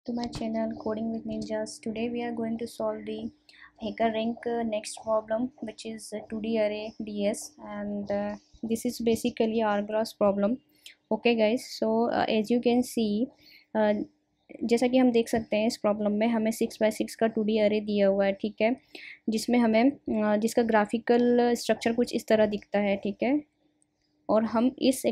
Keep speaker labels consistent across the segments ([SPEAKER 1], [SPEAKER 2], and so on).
[SPEAKER 1] To my channel Coding with Ninjas. Today we are going to solve the HackerRank next problem, which is 2D array DS, and this is basically hourglass problem. Okay guys, so as you can see, uh, जैसा कि हम देख सकते हैं इस problem में हमें 6x6 का 2D अरे दिया हुआ है, ठीक है, जिसमें हमें जिसका ग्राफिकल स्ट्रक्चर कुछ इस तरह दिखता है, ठीक है। और हम इस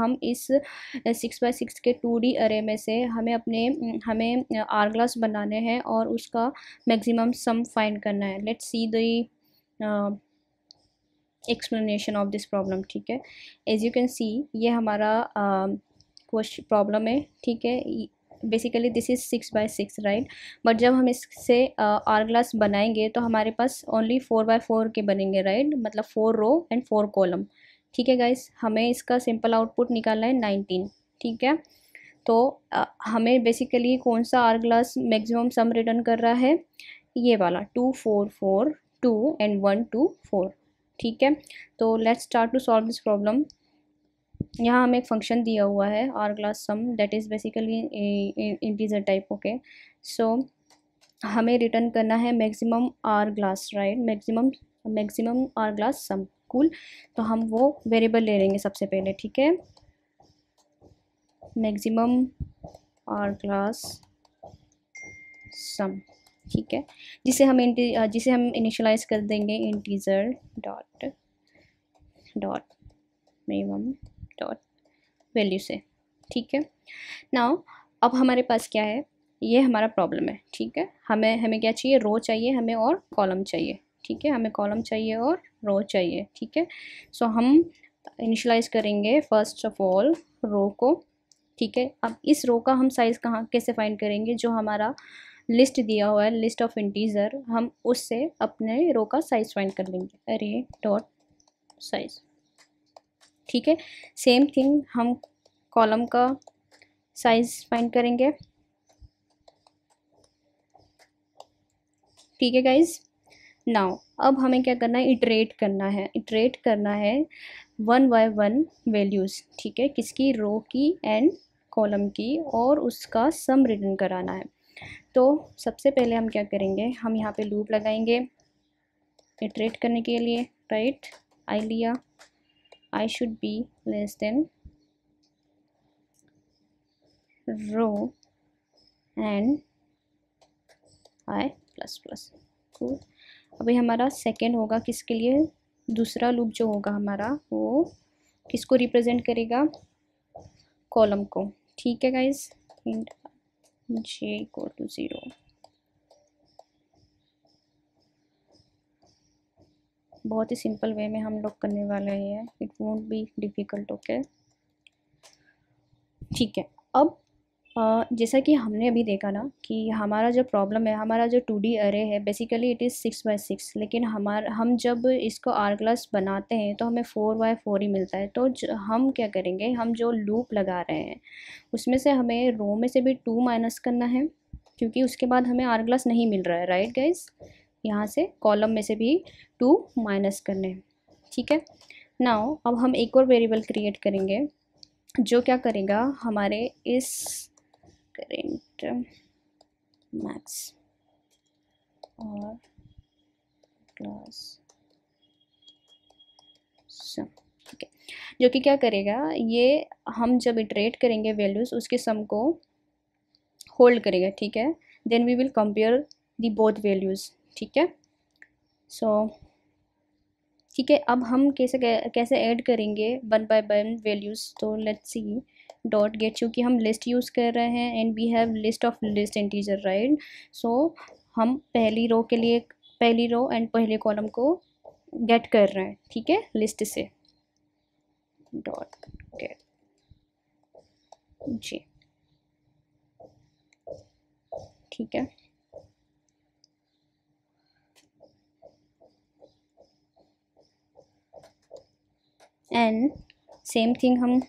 [SPEAKER 1] 6x6 के 2D अरे में से हमें आरग्लास बनाने हैं और उसका मैक्सिमम सम फाइंड करना है। Let's see the explanation of this problem, ठीक है। एज यू कैन सी ये हमारा क्वेश्चन प्रॉब्लम है, ठीक है। Basically this is 6x6, right. But जब हम इससे आर ग्लास बनाएंगे तो हमारे पास ओनली 4x4 के बनेंगे, राइट, मतलब 4 रो एंड 4 कॉलम, ठीक है गाइस। हमें इसका सिंपल आउटपुट निकालना है 19, ठीक है। तो हमें बेसिकली कौन सा hourglass maximum sum return कर रहा है, ये वाला 2 4 4 2 एंड 1 2 4, ठीक है। तो let's start to solve this problem. यहाँ हमें एक फंक्शन दिया हुआ है hourglass sum, that is basically integer type, okay. So हमें रिटर्न करना है maximum hourglass, right, maximum hourglass sum, cool. तो हम वो वेरिएबल ले लेंगे सबसे पहले, ठीक है। मैक्सिमम आर ग्लास सम, ठीक है, जिसे हम इनिशियलाइज कर देंगे integer dot minimum dot value से, ठीक है। नाउ अब हमारे पास क्या है, ये हमारा प्रॉब्लम है, ठीक है। हमें क्या चाहिए, रो चाहिए हमें और कॉलम चाहिए, ठीक है। हमें कॉलम चाहिए और रो चाहिए, ठीक है। सो हम इनिशियलाइज करेंगे फर्स्ट ऑफ ऑल रो को, ठीक है। अब इस रो का हम साइज़ कैसे फाइंड करेंगे, जो हमारा लिस्ट दिया हुआ है, लिस्ट ऑफ इंटीजर, हम उससे अपने रो का साइज फाइंड कर लेंगे, अरे डॉट साइज, ठीक है। सेम थिंग हम कॉलम का साइज फाइंड करेंगे, ठीक है गाइज। नाउ अब हमें क्या करना है, इटरेट करना है 1 बाय 1 वैल्यूज़, ठीक है, किसकी, रो की एंड कॉलम की, और उसका सम रिटर्न कराना है। तो सबसे पहले हम क्या करेंगे, हम यहाँ पे लूप लगाएंगे इटरेट करने के लिए, राइट। आई लिया, I should be less than row and I plus plus, cool. अभी हमारा सेकेंड होगा किसके लिए, दूसरा लूप जो होगा हमारा वो किसको रिप्रेजेंट करेगा, कॉलम को, ठीक है guys. Int J equal to 0, बहुत ही सिंपल वे में हम लोग करने वाले हैं, it won't be difficult, okay, ठीक है। अब जैसा कि हमने अभी देखा ना कि हमारा जो प्रॉब्लम है, हमारा जो 2D अरे है, बेसिकली इट इज़ 6x6, लेकिन हम जब इसको आर ग्लास बनाते हैं तो हमें 4x4 ही मिलता है। तो हम क्या करेंगे, हम जो लूप लगा रहे हैं उसमें से हमें रो में से भी 2 माइनस करना है, क्योंकि उसके बाद हमें आर ग्लास नहीं मिल रहा है, राइट गाइज। यहाँ से कॉलम में से भी 2 माइनस करने हैं, ठीक है। नाउ अब हम एक और वेरिएबल क्रिएट करेंगे जो क्या करेगा, हमारे इस current max hourglass sum, ठीक है, जो कि क्या करेगा, ये हम जब इटरेट करेंगे वैल्यूज़ उसके सम को होल्ड करेगा, ठीक है। Then we will compare the both values, ठीक है। सो ठीक है, अब हम कैसे कैसे ऐड करेंगे 1 बाय 1 वैल्यूज़, तो लेट्स सी डॉट गेट, चूँकि हम लिस्ट यूज़ कर रहे हैं and we have list of list integer, right. So हम पहली रो एंड पहले कॉलम को गेट कर रहे हैं, ठीक है, लिस्ट से, डॉट गेट जी, ठीक है। एंड सेम थिंग हम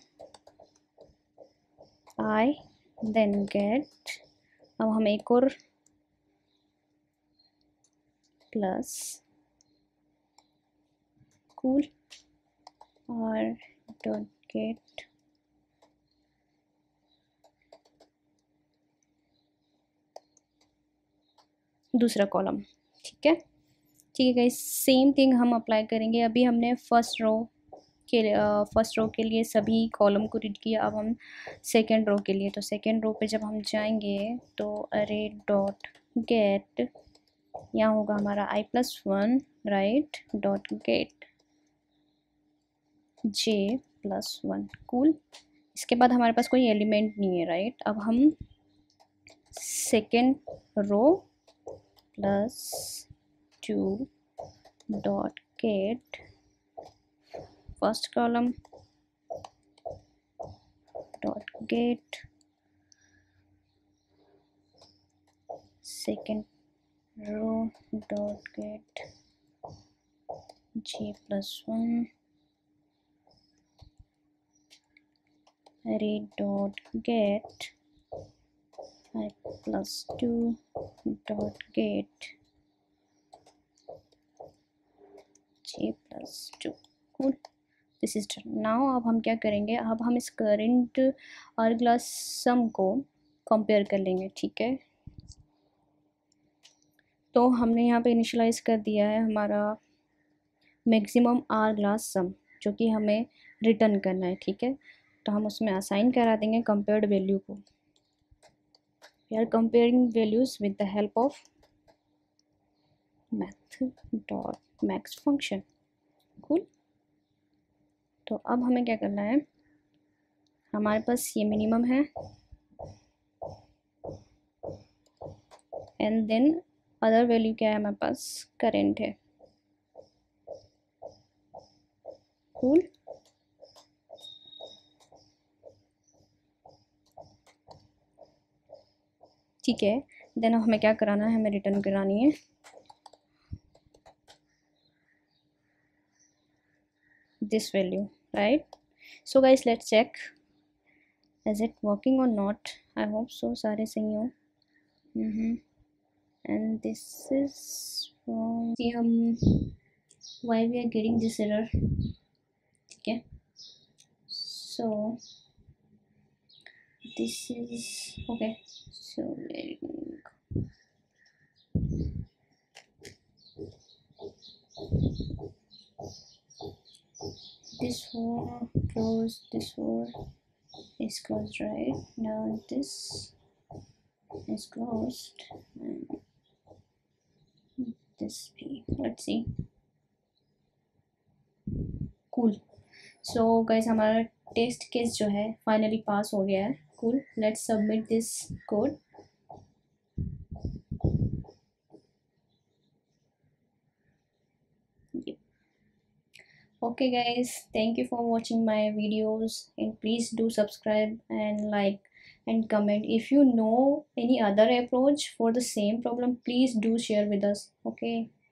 [SPEAKER 1] आई देन गेट, अब हम एक और प्लस कूल और डॉट गेट दूसरा कॉलम। ठीक है, ठीक है गाइस, सेम थिंग हम अप्लाई करेंगे। अभी हमने फर्स्ट रो के लिए सभी कॉलम को रीड किया, अब हम सेकेंड रो के लिए। तो सेकेंड रो पे जब हम जाएंगे तो अरे डॉट गेट, यहाँ होगा हमारा i+1 right, dot get j+1। Cool. इसके बाद हमारे पास कोई एलिमेंट नहीं है राइट। अब हम second row +2 dot get first column dot get second row dot get j+1 array dot get i+2 dot get j+2। Cool, this is done. Now अब हम क्या करेंगे, अब हम इस करंट आरग्लास सम को कंपेयर कर लेंगे। ठीक है, तो हमने यहाँ पे इनिशियलाइज कर दिया है हमारा मैक्सिमम आरग्लास सम, जो कि हमें रिटर्न करना है। ठीक है, तो हम उसमें असाइन करा देंगे कंपेयर्ड वैल्यू को। We are comparing values with the help of math.max function. Cool, तो अब हमें क्या करना है, हमारे पास ये मिनिमम है एंड देन अदर वैल्यू क्या है हमारे पास, करेंट है। कूल, ठीक है, देन हमें क्या कराना है, हमें रिटर्न करानी है this value, right? So guys, let's check is it working or not. I hope so, सारे सही हो। and this is from see why we are getting this error। ठीक है, so this is okay, so this one closed, this one is closed right now, this is closed and this be, let's see। Cool, so guys हमारा test case जो है finally pass हो गया है। Cool, let's submit this code. Okay guys, thank you for watching my videos and please do subscribe and like and comment. If you know any other approach for the same problem, please do share with us. Okay,